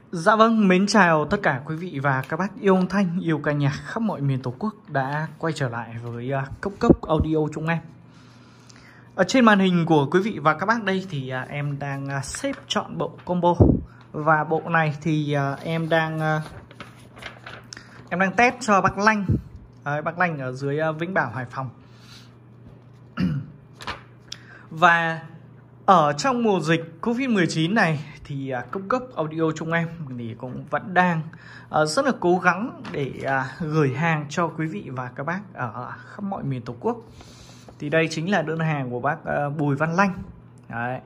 Dạ vâng, mến chào tất cả quý vị và các bác yêu âm thanh, yêu ca nhạc khắp mọi miền Tổ quốc đã quay trở lại với Cốc Cốc Audio chúng em. Ở trên màn hình của quý vị và các bác đây thì em đang xếp chọn bộ combo. Và bộ này thì em đang test cho bác Lanh. Bác Lanh ở dưới Vĩnh Bảo, Hải Phòng. Và ở trong mùa dịch Covid-19 này thì Cốc Cốc Audio chúng em thì cũng vẫn đang rất là cố gắng để gửi hàng cho quý vị và các bác ở khắp mọi miền Tổ quốc. Thì đây chính là đơn hàng của bác Bùi Văn Lanh. Đấy.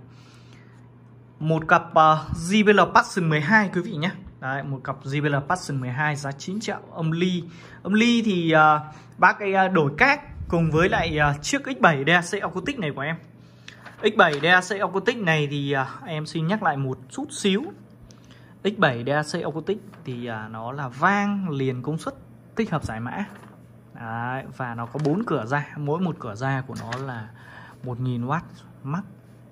Một cặp JBL Passion 12 quý vị nhé. Đấy, một cặp JBL Passion 12 giá 9 triệu âm ly. Âm ly thì bác ấy đổi cát cùng với lại chiếc X7 DAC Acoustic này của em. X7 DAC Acoustic này thì em xin nhắc lại một chút xíu. X7 DAC Acoustic thì nó là vang liền công suất tích hợp giải mã. Đấy, và nó có 4 cửa ra, mỗi một cửa ra của nó là 1000W max.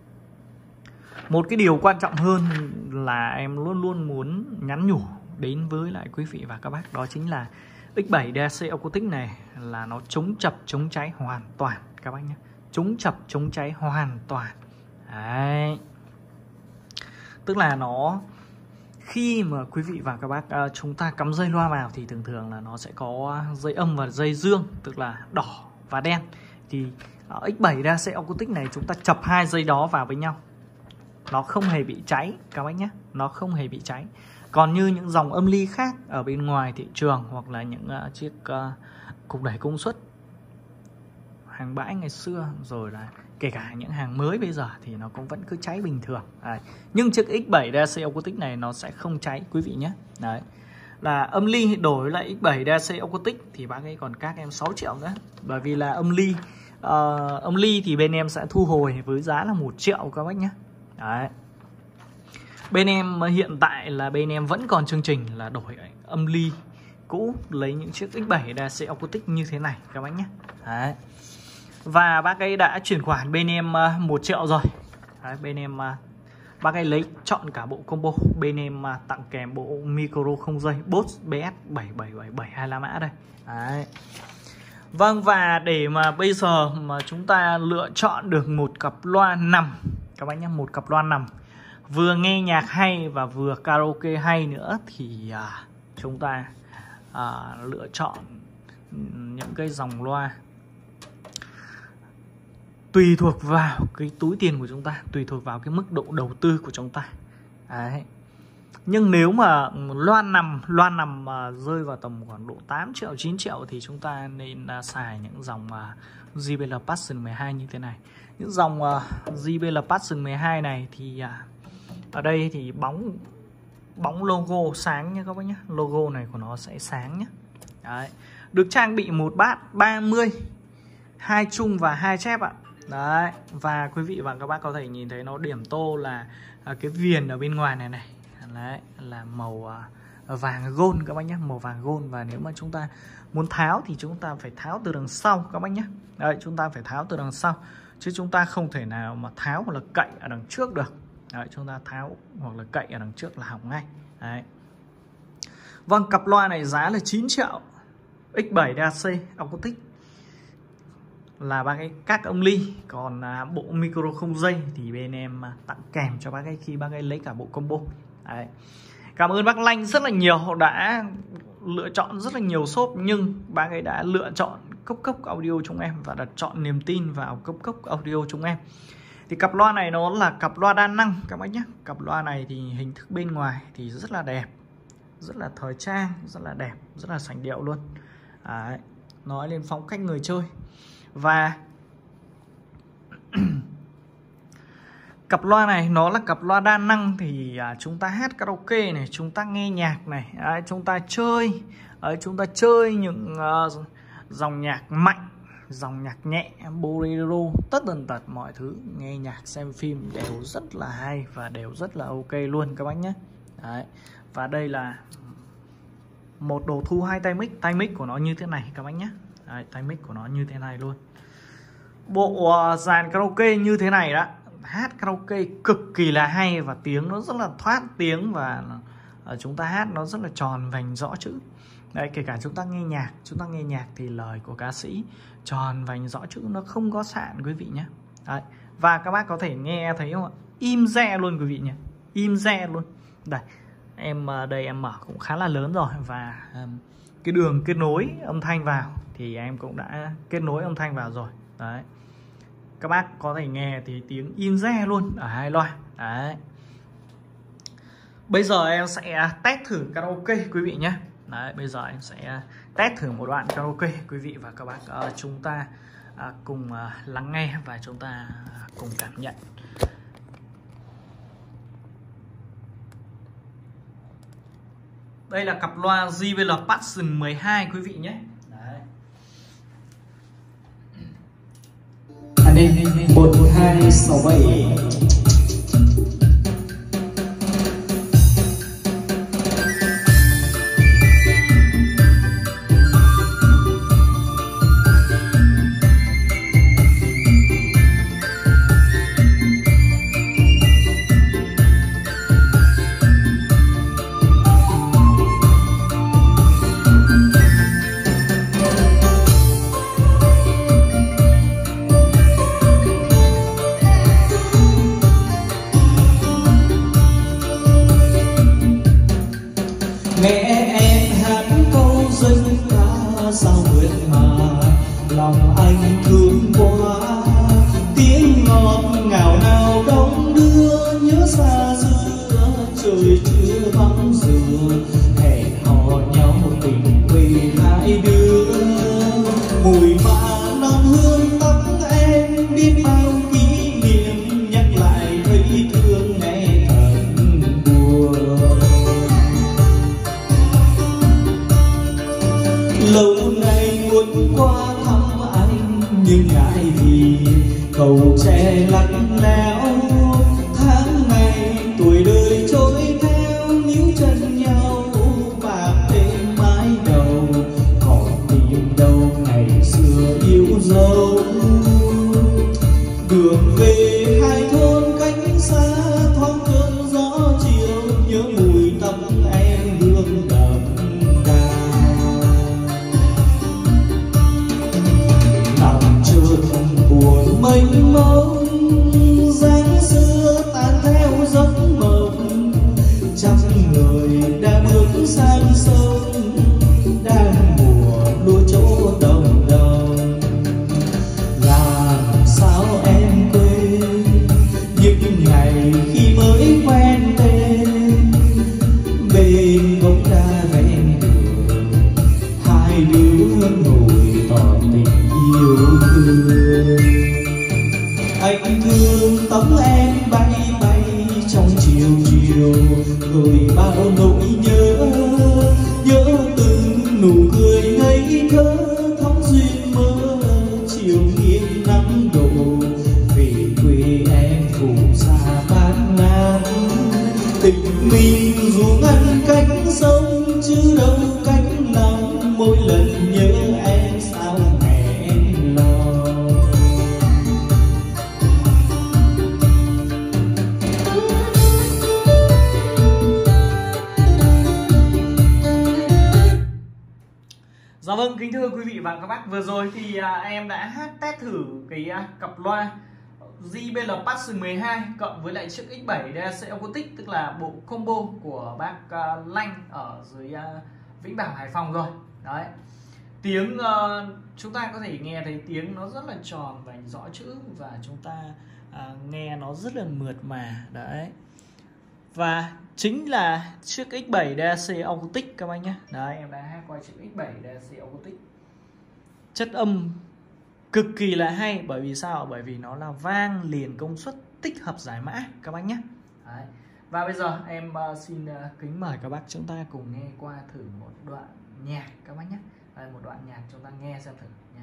Một cái điều quan trọng hơn là em luôn luôn muốn nhắn nhủ đến với lại quý vị và các bác, đó chính là X7 DAC Acoustic này là nó chống chập chống cháy hoàn toàn các bác nhé. Chống chập chống cháy hoàn toàn. Đấy. Tức là nó khi mà quý vị và các bác chúng ta cắm dây loa vào thì thường thường là nó sẽ có dây âm và dây dương, tức là đỏ và đen. Thì ở X7 DAC Acoustic này chúng ta chập hai dây đó vào với nhau, nó không hề bị cháy các bác nhé. Nó không hề bị cháy. Còn như những dòng âm ly khác ở bên ngoài thị trường hoặc là những chiếc cục đẩy công suất hàng bãi ngày xưa, rồi là kể cả những hàng mới bây giờ thì nó cũng vẫn cứ cháy bình thường. Đấy. Nhưng chiếc X7 DAC Acoustic này nó sẽ không cháy quý vị nhé. Đấy. Là âm ly đổi lại X7 DAC Acoustic thì bác ấy còn các em 6 triệu nữa. Bởi vì là âm ly thì bên em sẽ thu hồi với giá là 1 triệu các bác nhé. Đấy. Bên em hiện tại là bên em vẫn còn chương trình là đổi âm ly cũ lấy những chiếc X7 DAC Acoustic như thế này các bác nhé. Đấy. Và bác ấy đã chuyển khoản bên em 1 triệu rồi. Đấy, bên em bác ấy lấy chọn cả bộ combo. Bên em tặng kèm bộ micro không dây Boss BS 7777 la mã đây. Đấy. Vâng, và để mà bây giờ mà chúng ta lựa chọn được một cặp loa nằm các bác nhé, một cặp loa nằm vừa nghe nhạc hay và vừa karaoke hay nữa thì chúng ta lựa chọn những cái dòng loa tùy thuộc vào cái túi tiền của chúng ta, tùy thuộc vào cái mức độ đầu tư của chúng ta. Đấy. Nhưng nếu mà loa nằm mà rơi vào tầm khoảng độ 8 triệu, 9 triệu thì chúng ta nên xài những dòng JBL Passion 12 như thế này. Những dòng JBL Passion 12 này thì ở đây thì bóng logo sáng nhé các bác nhé. Logo này của nó sẽ sáng nhé. Đấy. Được trang bị một bát 30, 2 trung và 2 chép ạ. Đấy. Và quý vị và các bác có thể nhìn thấy nó điểm tô là cái viền ở bên ngoài này này. Đấy, là màu vàng gold các bác nhé, màu vàng gold. Và nếu mà chúng ta muốn tháo thì chúng ta phải tháo từ đằng sau các bác nhé. Đấy, chúng ta phải tháo từ đằng sau, chứ chúng ta không thể nào mà tháo hoặc là cậy ở đằng trước được. Đấy, chúng ta tháo hoặc là cậy ở đằng trước là hỏng ngay. Đấy. Vâng, cặp loa này giá là 9 triệu. X7 DAC Acoustic là bác ấy các âm ly. Còn bộ micro không dây thì bên em tặng kèm cho bác ấy khi bác ấy lấy cả bộ combo. Đấy. Cảm ơn bác Lanh rất là nhiều, đã lựa chọn rất là nhiều shop, nhưng bác ấy đã lựa chọn Cốc Cốc Audio chúng em và đặt chọn niềm tin vào Cốc Cốc Audio chúng em. Thì cặp loa này nó là cặp loa đa năng các bác nhé. Cặp loa này thì hình thức bên ngoài thì rất là đẹp, rất là thời trang, rất là đẹp, rất là sành điệu luôn. Đấy. Nói lên phong cách người chơi. Và cặp loa này nó là cặp loa đa năng thì chúng ta hát karaoke này, chúng ta nghe nhạc này, chúng ta chơi những dòng nhạc mạnh, dòng nhạc nhẹ, bolero, tất tần tật mọi thứ, nghe nhạc xem phim đều rất là hay và đều rất là ok luôn các bác nhé. Đấy. Và đây là một đồ thu hai tay mic của nó như thế này các bác nhé. Đấy, tay mic của nó như thế này luôn. Bộ dàn karaoke như thế này đó, hát karaoke cực kỳ là hay và tiếng nó rất là thoát tiếng và chúng ta hát nó rất là tròn vành rõ chữ. Đấy, kể cả chúng ta nghe nhạc thì lời của ca sĩ tròn vành rõ chữ, nó không có sạn quý vị nhé. Đấy. Và các bác có thể nghe thấy không ạ? Im re luôn quý vị nhé, im re luôn. Đây em mở cũng khá là lớn rồi, và cái đường kết nối âm thanh vào thì em cũng đã kết nối âm thanh vào rồi. Đấy, các bác có thể nghe thì tiếng im re luôn ở hai loa. Đấy, bây giờ em sẽ test thử karaoke quý vị nhé. Đấy, bây giờ em sẽ test thử một đoạn karaoke quý vị và các bác, chúng ta cùng lắng nghe và chúng ta cùng cảm nhận. Đây là cặp loa JBL Passion 12 quý vị nhé. Đấy. Anh em 1267. Nghe em hát câu dân ca sao mượt mà, lòng anh thương quá. Tiếng ngọt ngào nào đong đưa nhớ xa xưa, trời chưa vắng dừa hẹn hò nhau tình quê hai đứa. Mùi mà non hương tóc em biết bao kỷ niệm, nhắc lại thấy thương nghe thật buồn. Lâu nay muốn qua thăm anh nhưng ngại vì cầu tre lạnh lẽo. Tháng ngày tuổi đời trôi theo níu chân nhau, bạc tên mái đầu còn tìm đâu ngày xưa yêu dấu. Đường về hai thôn cách xa thoáng cơn gió chiều, nhớ mùi tóc em hương đậm đà. Nằm chợt buồn mênh mông, dáng xưa tan theo giấc mộng. Chắc người đã bước sang sông, đang mùa lúa chỗ đồng đồng. Làm sao em quên những ngày khi mới quen tên, bên bóng đá ven đường hai đứa ngồi tỏ tình yêu thương. Anh thương tóc em bay bay trong chiều chiều, rồi bao nỗi nhớ. Nhớ từng nụ cười ngây thơ thắm duyên mơ, chiều nghiêng nắng đổ về quê em phù sa bát ngát. Tình mình dù ngăn cách sông chứ đâu cách lòng, mỗi lần nhớ em sao nghẹn lòng. Dạ vâng, kính thưa quý vị và các bác, vừa rồi thì em đã hát test thử cái cặp loa JBL Passion 12 cộng với lại chiếc X7 DAC Acoustic, tức là bộ combo của bác Lanh ở dưới Vĩnh Bảo, Hải Phòng rồi. Đấy, tiếng chúng ta có thể nghe thấy tiếng nó rất là tròn và rõ chữ, và chúng ta nghe nó rất là mượt mà. Đấy, và chính là chiếc X7 DAC Acoustic các bác nhé. Đấy, em đã hát qua chiếc X7 DAC Acoustic. Chất âm cực kỳ là hay, bởi vì sao? Bởi vì nó là vang liền công suất tích hợp giải mã các bác nhé. Đấy. Và bây giờ em xin kính mời các bác chúng ta cùng nghe qua thử một đoạn nhạc các bác nhé. Đây, một đoạn nhạc chúng ta nghe xem thử nhé.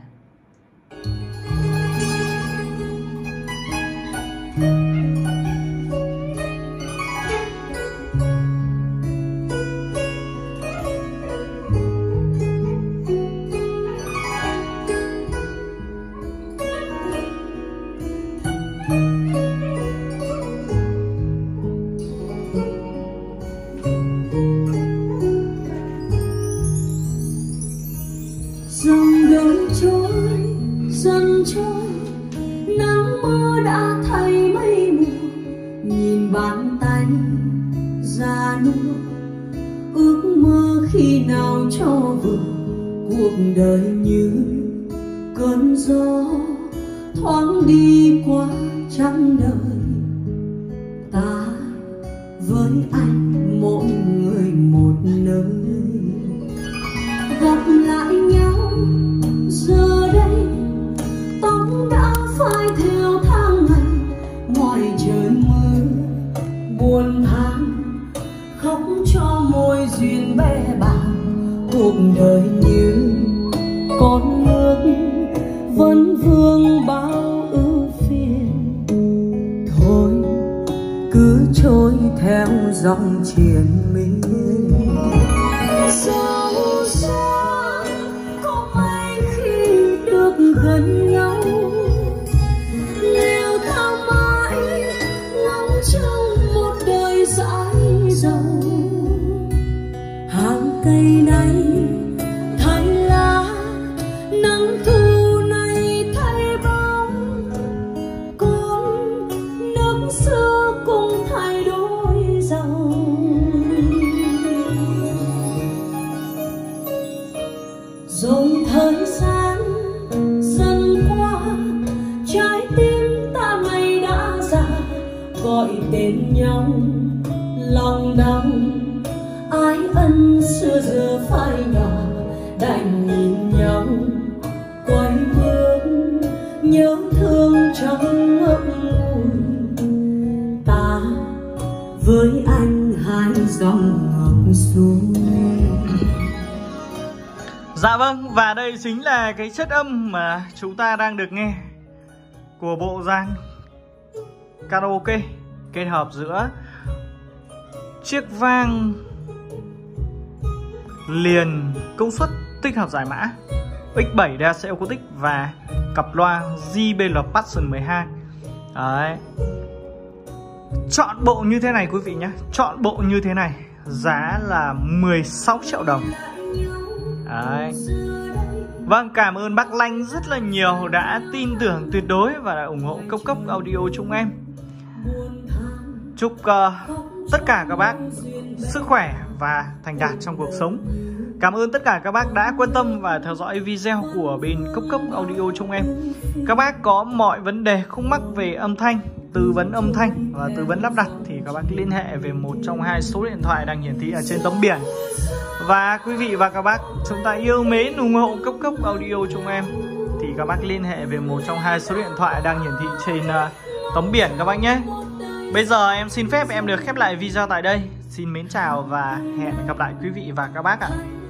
anh già nua, ước mơ khi nào cho vừa cuộc đời như cơn gió thoáng đi qua trăm đời. Ta với anh mỗi người một nơi, gặp lại nhau giờ đây tóc đã phai theo tháng ngày. Ngoài trời mưa buồn than khóc cho môi duyên bé bàng, cuộc đời như con nước vẫn vương bao ưu phiền. Thôi cứ trôi theo dòng triền miên. Dẫu sao có may khi được gần nhau, nếu ta mãi ngóng trong một đời dãi dầu. Hàng cây này thay lá, nắng thu này thay bóng, con nước xưa cùng thay đổi dòng. Dòng thời gian dần qua, trái tim ta nay đã già, gọi tên nhau lòng đau. Ái ân xưa giờ phai nhòa, đành nhìn nhau quay bước nhớ thương trong ngậm ngùi. Ta với anh hai dòng ngược xuôi. Dạ vâng, và đây chính là cái chất âm mà chúng ta đang được nghe của bộ dàn karaoke kết hợp giữa chiếc vang liền công suất tích hợp giải mã X7 DAC Acoustic và cặp loa JBL Passion 12. Đấy. Chọn bộ như thế này quý vị nhé, chọn bộ như thế này giá là 16 triệu đồng. Đấy. Vâng, cảm ơn bác Lanh rất là nhiều đã tin tưởng tuyệt đối và đã ủng hộ Cốc Cốc Audio chúng em. Chúc tất cả các bác sức khỏe và thành đạt trong cuộc sống. Cảm ơn tất cả các bác đã quan tâm và theo dõi video của bên Cốc Cốc Audio chúng em. Các bác có mọi vấn đề khúc mắc về âm thanh, tư vấn âm thanh và tư vấn lắp đặt thì các bác liên hệ về một trong hai số điện thoại đang hiển thị ở trên tấm biển. Và quý vị và các bác chúng ta yêu mến ủng hộ Cốc Cốc Audio chúng em thì các bác liên hệ về một trong hai số điện thoại đang hiển thị trên tấm biển các bác nhé. Bây giờ em xin phép em được khép lại video tại đây. Xin mến chào và hẹn gặp lại quý vị và các bác ạ.